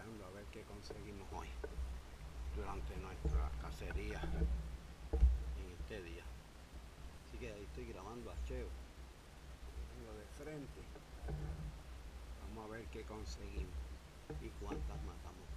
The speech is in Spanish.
buscando a ver qué conseguimos hoy durante nuestra cacería en este día. Así que ahí estoy grabando a Cheo, lo tengo de frente. Vamos a ver qué conseguimos y cuántas matamos.